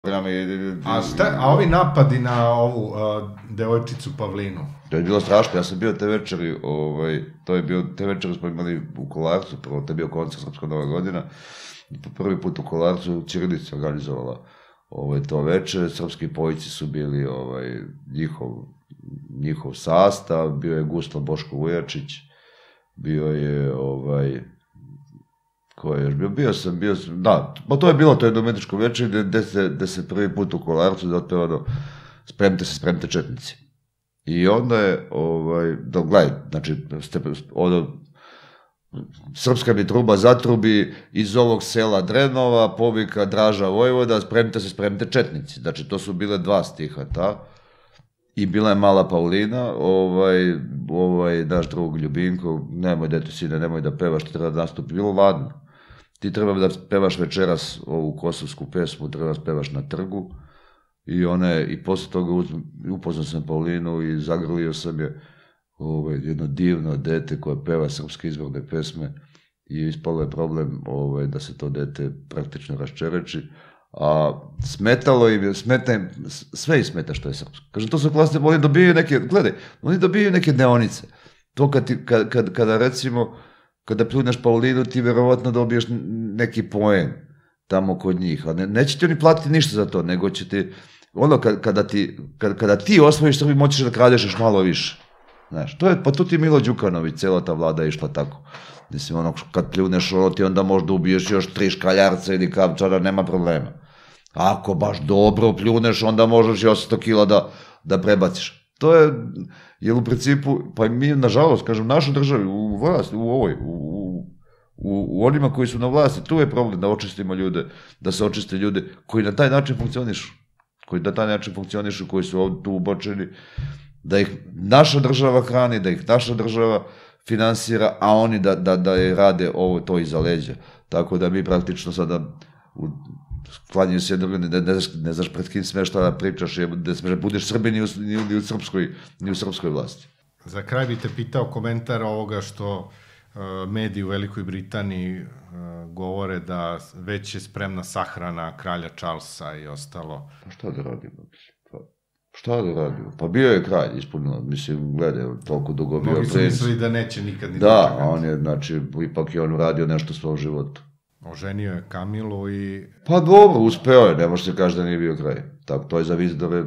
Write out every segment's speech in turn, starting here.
A ovi napadi na ovu devojčicu Pavlinu? To je bilo strašno, ja sam bio te večeri, te večeri smo imali u Kolarcu, prvo to je bio koncert Srpska Nova godina, prvi put u Kolarcu Ćirilica organizovala to večer, srpski pojici su bili njihov sastav, bio je Gustav Boško Vujačić, bio je ko je još bio sam, da, pa to je bilo, to je dometičko večer gde se prvi put u Kolarcu da otpevano spremte četnici. I onda je, gledaj, znači, srpska mi truba zatrubi, iz ovog sela Drenova, povika Draža Vojvoda, spremte četnici. Znači, to su bile dva stiha, ta. I bila je mala Paulina, naš drug Ljubinko, nemoj dete sine, nemoj da pevaš, ti treba da nastupi, bilo ladno. Ti treba da pevaš večeras ovu kosovsku pesmu, treba da pevaš na trgu. I posle toga upoznao sam Paulinu i zagrlio sam je jedno divno dete koje peva srpske izvorne pesme i ispalo je problem da se to dete praktično raščereči, a smetalo im, sve im smeta što je srpsko. Kažem, to su klasne, oni dobijaju neke, gledaj, oni dobijaju neke deonice. To kada recimo, kada pljuneš Paulinu, ti verovatno dobiješ neki poen tamo kod njih, a neće ti oni platiti ništa za to, nego će ti, kada ti osvojiš Srbiju, moćeš da kradeš još malo više. Znaš, pa tu ti Milo Đukanović, cela ta vlada je išla tako. Mislim, kad pljuneš ti onda možda ubiješ još 3 škaljarca ili kapčara, nema problema. Ako baš dobro pljuneš, onda možeš i 800 kila da prebaciš. To je, jer u principu, pa mi, nažalost, kažem, našoj državi, u vlasti, u onima koji su na vlasti, tu je problem da očistimo ljude, da se očiste ljude koji na taj način funkcionišu, koji su ovdje tu ubočeni, da ih naša država hrani, da ih naša država finansira, a oni da je rade to iza leđa. Tako da mi praktično sada sklanjaju se jednog, ne znaš pred kim smeš šta da pričaš, da smeš da budeš Srbi ni u srpskoj vlasti. Za kraj bi te pitao komentar ovoga što mediji u Velikoj Britaniji govore da već je spremna sahrana kralja Charlesa i ostalo. Pa šta da radimo? Šta da radimo? Pa bio je kralj, ispunilo, mislim, gledaj, toliko dugo bio princ. Mnogi su mislili da neće nikad ni da, a on je, znači, ipak je on uradio nešto u svom životu. Oženio je Kamilu i... Pa dobro, uspeo je, ne može se kaži da nije bio kralj. Tako, to je za Vizdove.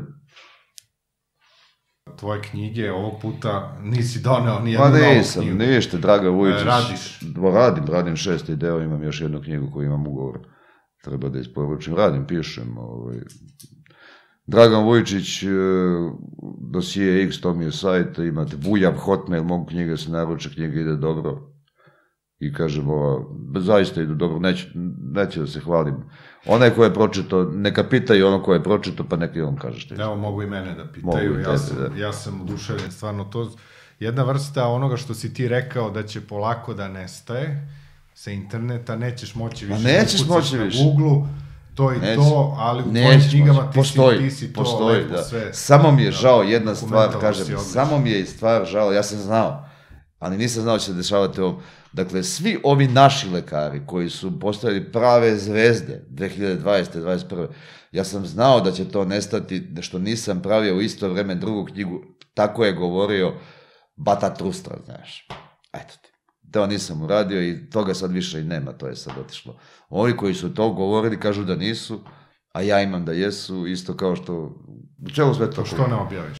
Tvoje knjige ovog puta nisi doneo nijednu novu knjigu. Pa nisam, ništa, Draga Vujičić. Radiš? Radim 6. deo, imam još jednu knjigu koju imam ugovor. Treba da isporučim, pišem. Dragan Vujičić, dosije X, to mi je sajt, imate Vujav, Hotmail, mogu knjige se naruče, knjiga ide dobro. I kažem, zaista ide dobro, neće da se hvalim. Onaj ko je pročito, neka pitaju ono ko je pročito, pa neka i on kaže što je. Evo, mogu i mene da pitaju, ja sam oduševljen, stvarno to. Jedna vrsta onoga što si ti rekao da će polako da nestaje sa interneta, nećeš moći više da kucaš na Google-u, to i to, ali u tvojim knjigama ti si to lepo sve... Samo mi je žao jedna stvar, kažem, samo mi je stvar žao, ja sam znao, ali nisam znao će se dešavati ovo. Dakle, svi ovi naši lekari koji su postavili prave zvezde 2020. 2021. Ja sam znao da će to nestati, da što nisam pravio u isto vreme drugu knjigu, tako je govorio Bata Trustra, znaš. Eto ti. To nisam uradio i toga sad više i nema, to je sad otišlo. Oni koji su to govorili kažu da nisu, a ja imam da jesu, isto kao što u čelu sve to... Što ne objaviš?